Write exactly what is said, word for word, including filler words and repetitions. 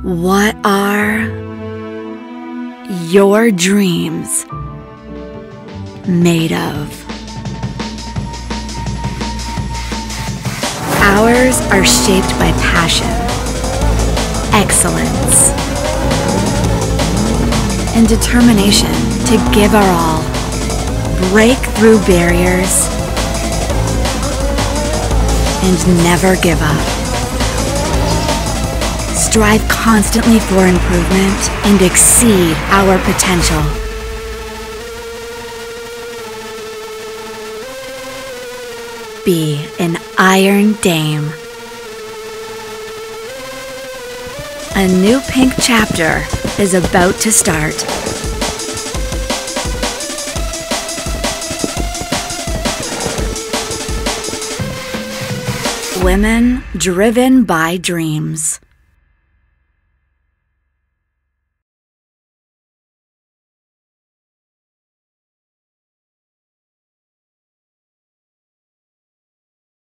What are your dreams made of? Ours are shaped by passion, excellence, and determination to give our all, break through barriers, and never give up. Strive constantly for improvement and exceed our potential. Be an Iron Dame. A new pink chapter is about to start. Women driven by dreams.